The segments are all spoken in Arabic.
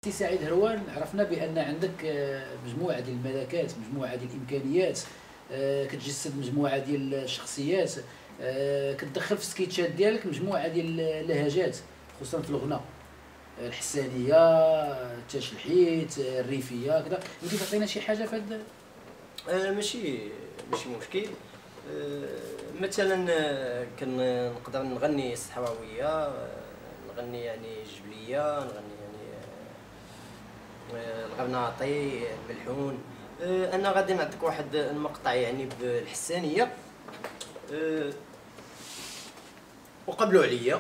سي سعيد هروان، عرفنا بان عندك مجموعه ديال الملكات، مجموعه ديال الامكانيات، كتجسد مجموعه ديال الشخصيات، كتدخل في السكيتشات ديالك مجموعه ديال اللهجات خصوصا في الغناء، الحسانيه، التشلحيت، الريفيه كذا. يمكن تعطينا شي حاجه في هذا؟ ماشي مشكل. مثلا كنقدر نغني الصحراويه، نغني يعني الجبليه، نغني يعني الغرناطي، الملحون. انا غادي نعطيك واحد المقطع يعني بالحسانيه وقبلوا عليا.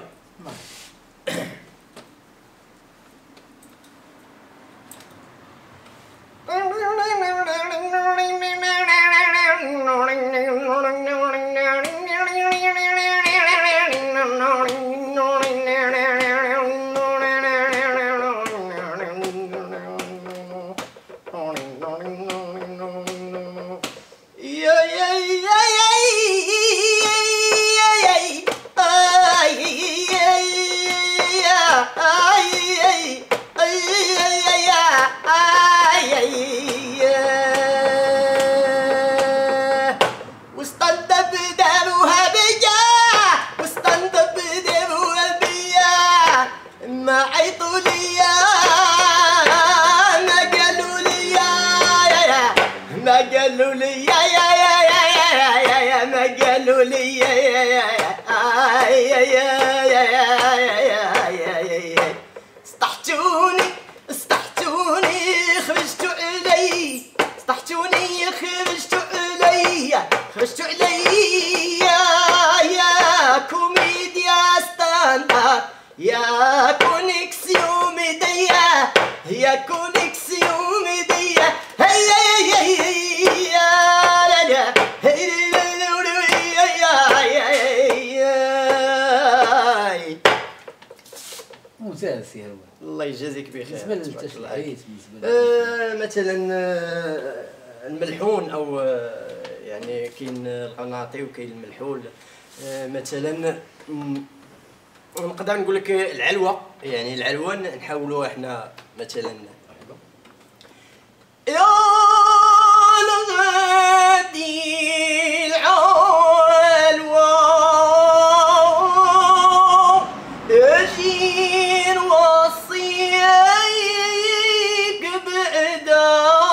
خرجتوا علي يا كوميديا ستاندر، يا كونيكسيون ميديا، يا كونيكسيون ميديا. هيا هيا هيا لا لا ممتاز سي هروان، الله يجازيك بخير. بالنسبه للتشليعيت، مثلا الملحون او يعني كاين القناطي وكاين الملحول. مثلا نقدر نقول لك العلوه، يعني العلوه نحاولوا احنا مثلا يا الغادي العلوه اجي نوصيك بعدا،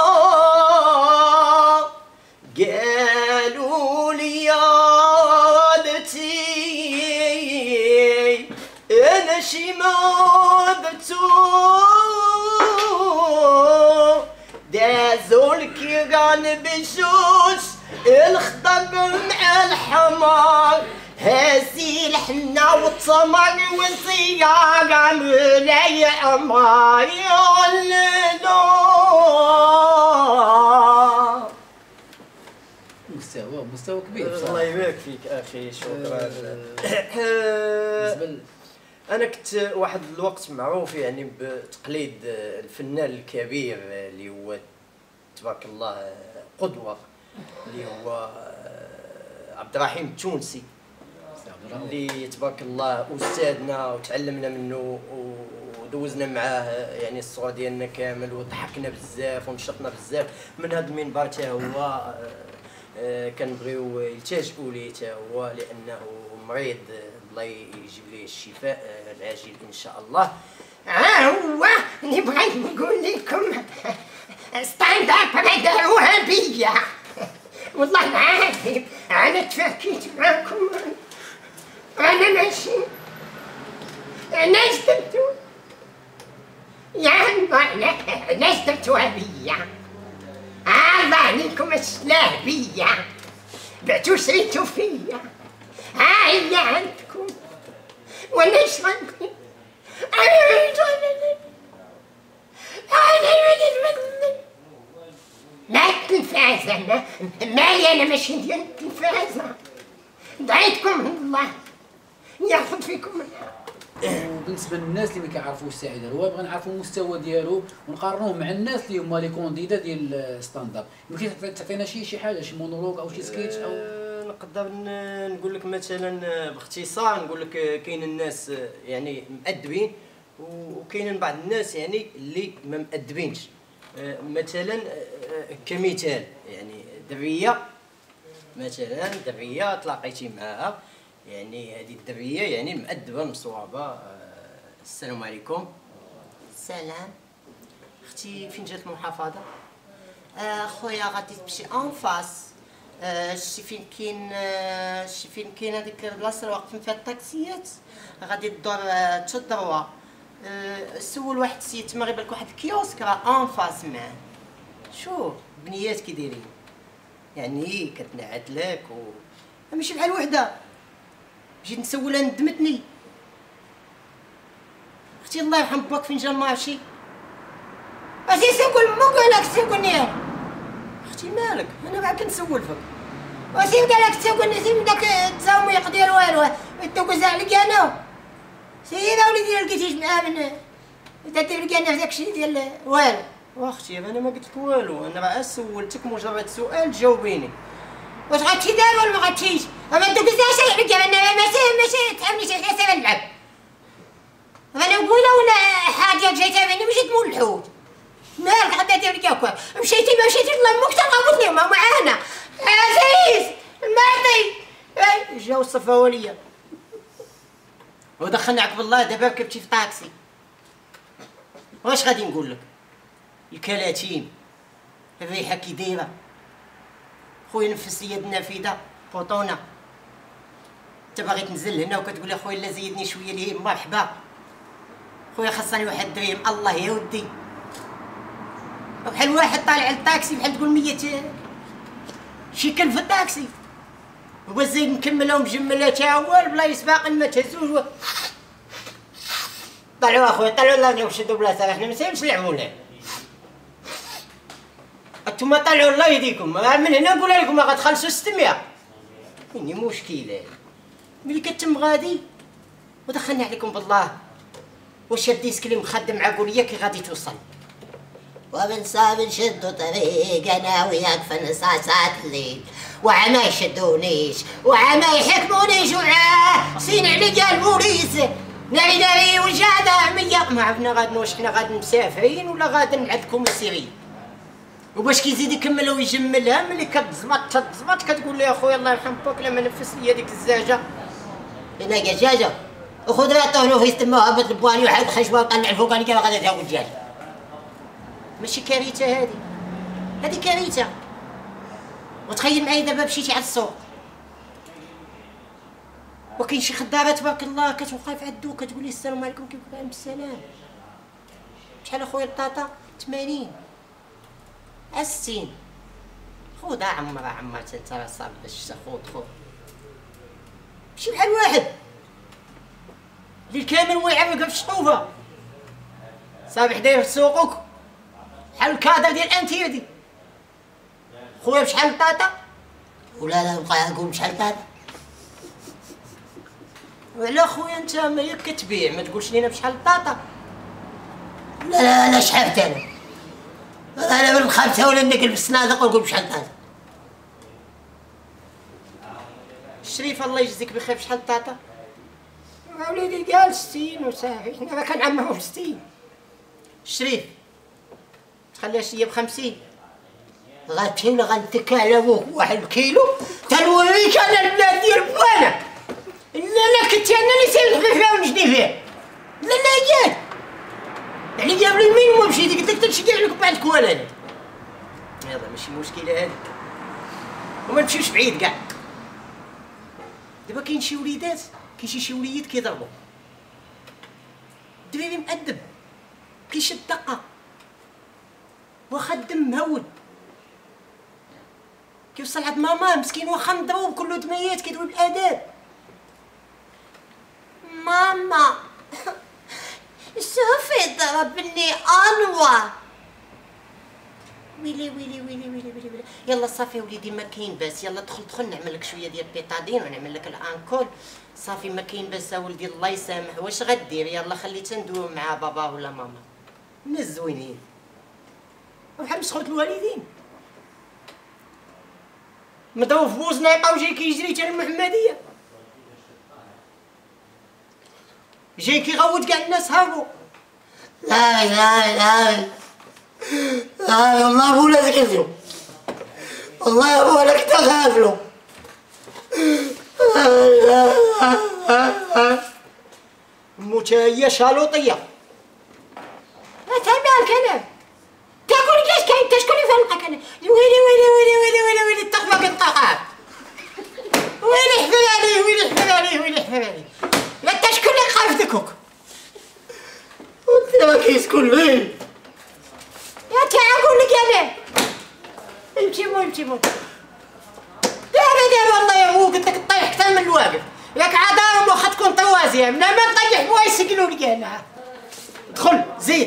قالوا لي يا ولدتي انا شي ما بتو دازوا الكيران بشوش الخضر مع الحمار، هازي الحنا والتمر والزيار عملاي عمار يا الليلو. مستوى كبير بصراحه. الله يبارك فيك اخي، شكرا. انا كنت واحد الوقت معروف يعني بتقليد الفنان الكبير اللي هو تبارك الله قدوه، اللي هو عبد الرحيم التونسي، اللي تبارك الله استاذنا وتعلمنا منه ودوزنا معاه يعني الصور ديالنا كامل وضحكنا بزاف ونشطنا بزاف. من هذا المنبر حتى هو كنبغيو يلتجئوا ليه حتى هو، لانه مريض، الله يجيب ليه الشفاء العاجل ان شاء الله. هو اللي بغيت نقول لكم ستاند اب ما داروها بيا، والله العظيم انا تفاكيت معاكم، انا ماشي ناس درتو يا الله، ناس درتوها بيا، الله عليكم السلاه بيا، بعتو شريتو فيا، ها هي عندكم وانا ايش غنقول؟ ما التلفازة مالي، انا ماشي ديال التلفازة، دعيتكم الله ياخذ فيكم منها. وبالنسبه للناس اللي ما كيعرفوش سعيد هروان، بغينا نعرفوا المستوى ديالو ونقارنوه مع الناس اللي هما لي كونديدا ديال ستاند اب. يمكن تعطينا شي حاجه، شي مونولوج او شي سكيتش او نقدر نقول لك مثلا باختصار، نقول لك كاين الناس يعني مؤدبين وكاينين بعض الناس يعني اللي ما مأدبينش. مثلا كمثال يعني دريه، مثلا دريه تلاقيتي معها، يعني هذه الدريه يعني مأدبه مصوابه. السلام عليكم. سلام. اختي فين جات المحافظه؟ خويا غادي تمشي اون فاس. شتي فين كاين هذيك البلاصه اللي واقفين فيها الطاكسيات، غادي تدور تدروا. سول واحد السيد تما غيبان لك واحد الكيوسك راه اون فاس معاه. شوف بنيات كي دايرين، يعني كتنعت لك ماشي بحال وحده. جيت نسولها ندمتني. اختي الله يرحم باك فين جا المارشي؟ اش نقول مو قالك تسولني؟ اختي مالك؟ انا بعد كنسول فيك. واش قالك تسولني سير داك التسويق ديال والو دوك عليك انا. سير وليدي لقيتيش معاه من دير لك انا في داكشي ديال والو. واختي انا ما قلت لك والو، انا راه سولتك مجرد سؤال جاوبيني. واش غتمشي دار ولا ما غتمشيش؟ اما دوك الزاش عليك انا ماشي تحاولني شي حساب نلعب. انا نقولها ولا حاجه جايتها مني مشيت مول الحوت. مالك غدا دير لك هكا؟ مشيتي ما مشيتي الله امك تغابطني ما معانا. عزيز الماضي جاو الصفاوليه ودخلناك بالله. دابا ركبتي في طاكسي، واش غادي نقول لك؟ الكلاتين الريحه كي دايره. خويا نفس لي يد النافذه بوطونه. انت باغي تنزل هنا وكتقول لي خويا لا زيدني شويه ليه مرحبا. خويا خاصني واحد الدرهم. الله يا ودي بحال واحد طالع للطاكسي بحال تقول 100 شيكل في الطاكسي. هو زيد مكمله ومجمله تا هو البلايص باقي ما تهزوش. طلعوا اخويا طلعوا الله وشدوا بلاصه، حنا ماشي نلعبوا. انتوما طلعوا الله يهديكم. من هنا نقول لكم ما غتخلصوا 600. ويني مشكله ملي كتم غادي ودخلنا عليكم بالله. واش الديسك اللي مخدم عقوليه كي غادي توصل؟ وبنصاب نشدو طريق انا وياك في نصاصات الليل، وعما يشدونيش وعما يحكمونيش وعاسين عليا البوليس. ناري وجاده مية. ما عرفنا غادي واش حنا غادي مسافرين ولا غادي نعدكم السيرين. وباش كيزيد يكمل ويجملها ملي كتزمط كتقول لي اخويا الله يرحم باك لما نفس لي هذيك الزاجه. هنا دجاجه وخذ لها طهلو في تما وهبط البواني وحد خشبه وطلع الفوقاني كما غادي تاكل دجاج. ماشي كارثه هذه كارثه. وتخيل معايا دابا مشيتي على السوق وكاين شي خدامه تبارك الله كتوقف عندو كتقول لي السلام عليكم كيف عليكم السلام. شحال اخويا الطاطا؟ 80 60. خذها عمرها انت راه صافي باش خذ ماشي بحال واحد اللي كامل ويعرفك في الشطوفه صافي حدايا في سوقك بحال الكادر ديال انتيدي. خويا بشحال الطاطا؟ ولا نبقى نقول بشحال طاطا. وعلى خويا انت ما ياك كتبيع ما تقولش لينا بشحال الطاطا. لا شحال انا بالخمسه ولا نديك بالصنادق ونقول بشحال طاطا. الشريف الله يجزيك بخير بشحال الطاطا؟ وليدي قال 60 وصافي حنا ما كنعمرو 60. الشريف تخليها شي ب50. غتمشي ولا غنتكى على ابوك واحد الكيلو تنوريك انا البلاد ديال بوانا. لا كنت انا اللي سير فيها ونجني فيها. لا جات يعني جاب لي يمين وما مشيت قلت لك تنشكي عليك بعد كوالاني. يلا ماشي مشكله هذه وما نمشيوش بعيد كاع. دابا كاين شي وليدات كاين شي وليد كيضربوا الدراري مأدب كيشد دقه واخا الدم مهود كيوصل عند ماما مسكين واخا مضروب كله دميات كيدوي بالاداب. ماما شوفي ضربني انور. ويلي يلا صافي وليدي ما كاين باس. يلا دخل نعمل لك شويه ديال بيتادين ونعمل لك الانكول. صافي ما كاين باس ولدي الله يسامح. واش غدير؟ يلا خليتها ندوي مع بابا ولا ماما. من الزوينين بحال مسخوت الوالدين مضروب في بوزنيقه وجاي كيجري حتى المحمديه جاي كيغوت كاع الناس هربوا. لا والله بولا تكذبوا، والله يا بولا كنت غافلوا. موت هي شالوطيه. تابع الكلام تقول كاش كاين انت شكون اللي فهمك انا؟ ويلي التقوى قد طاقات. ويلي حفل عليه لا انت شكون اللي خايف دكوك؟ انت ما كيسكن ليه؟ يا تعاقول لك انا امشي دابا والله يا هو قلت لك طيح اكثر من الواقف. ياك عاد واخا تكون طوازيه من ما نطيح بوا يسقلوا لي انا. دخل زيد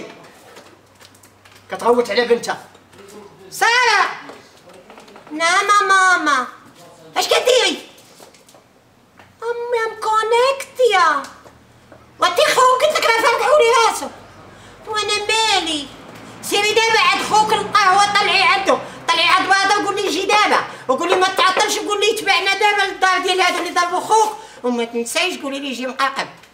كتغوت على بنتها. سارة نعم ماما اش كديري؟ امي مكونيكتيا وانتي خوك قلت لك راه فرقعوا لي راسو وانا مالي. سيري دابا عند خوك القهوه طلعي عنده هذا وقول لي جي دابا وقول لي ما تعطلش وقول لي تبعنا دابا للدار ديال هذا اللي ضربوا خوك وما تنسايش قولي لي جي مقاقب.